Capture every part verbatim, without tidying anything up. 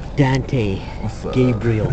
Dante What's up? Gabriel.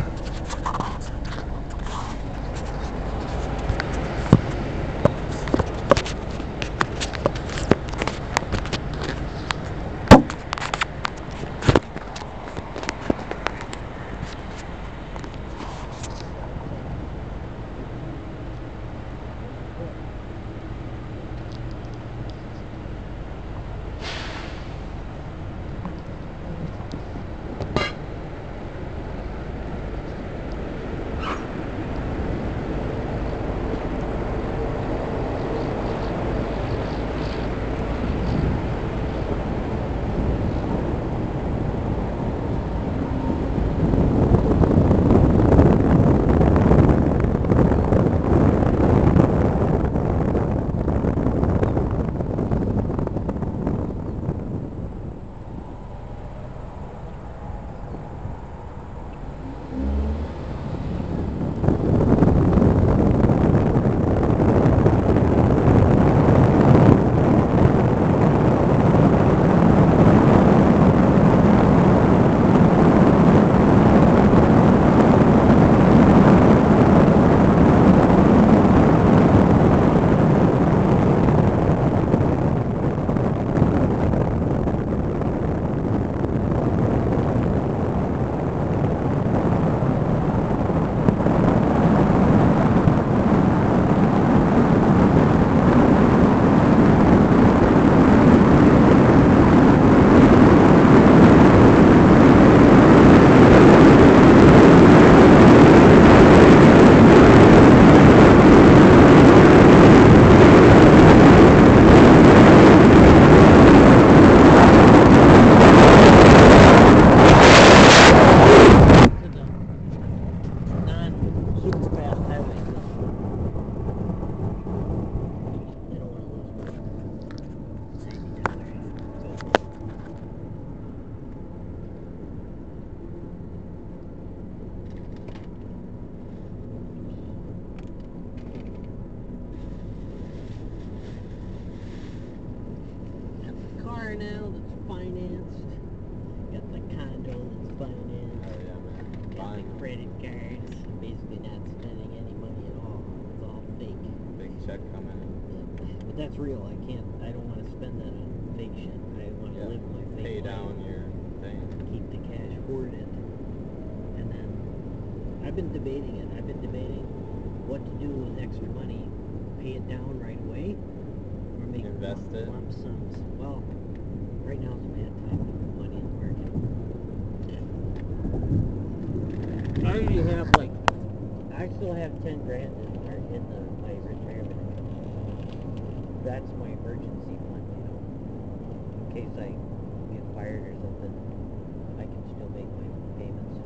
Super fast highway. I don't want to lose my safety dollar. Got the car now that's financed. Got the condo that's financed. Oh yeah, man. Got Fine. the credit cards. Basically not spending any money at all. It's all fake. Big check coming in. But that's real. I can't. I don't want to spend that on fake shit. I want to Yeah. live my fake Pay life. down your thing. Keep the cash hoarded. And then I've been debating it. I've been debating what to do with extra money. Pay it down right away, or make Invest lump, it. lump sums. Well, right now is a bad time to put money in the market. I already have like, I still have ten grand in, or in the, my retirement account. That's my emergency fund, you know, in case I get fired or something. I can still make my payments.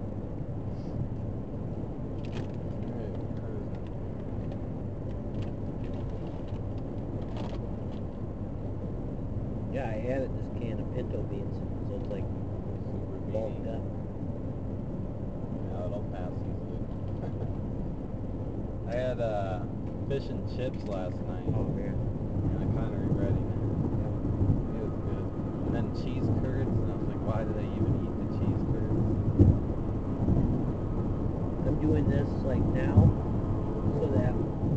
Yeah, I added this can of pinto beans, so it's like Super bulked beanie. up. Yeah, it'll pass easily. I had uh, fish and chips last night. Oh, yeah. And I'm kind of regretting it. It was good. And then cheese curds, and I was like, why did I even eat the cheese curds? I'm doing this like now so that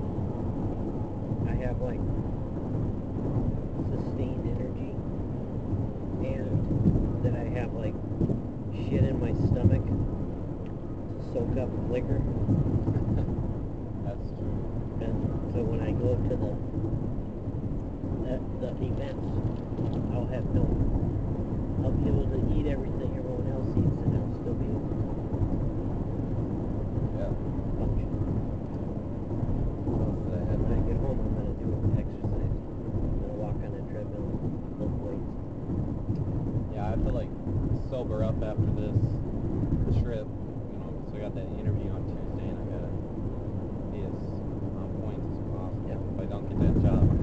I have like sustained energy and that I have like shit in my stomach to soak up liquor. That's true. And so when I go to the the, the events, I'll have no, I'll be able to eat everything everyone else eats, and I'll still be able to Yeah. function. What else did I have? When I get home, I'm gonna do exercise. I'm gonna walk on a treadmill, lift weights. Yeah, I have to like sober up after this trip, you know, so I got that interview on Tuesday and I gotta be as on point as possible. Yeah. If I don't get that job,